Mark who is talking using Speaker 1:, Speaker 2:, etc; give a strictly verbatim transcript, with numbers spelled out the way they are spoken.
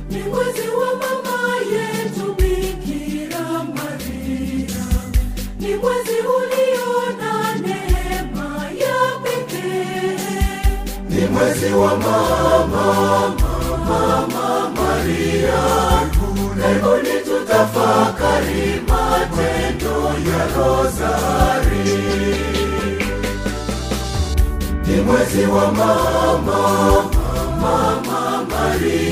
Speaker 1: Ni mwezi wa mama yetu Bikira Maria. Ni mwezi ulio na neema ya pekee.
Speaker 2: Ni mwezi wa mama, mama Maria. Hebu tutafakari matendo ya Rozari. Ni mwezi wa mama, mama Maria.